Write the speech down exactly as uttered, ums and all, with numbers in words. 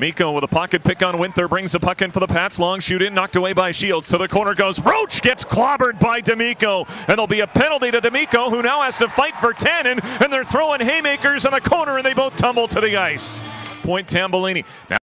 Mikko with a pocket pick on Winther, brings the puck in for the Pats. Long shoot in, knocked away by Shields. To the corner goes Roach, gets clobbered by D'Amico. And there'll be a penalty to D'Amico, who now has to fight Virtanen. And they're throwing haymakers in the corner, and they both tumble to the ice. Point Tambellini. Now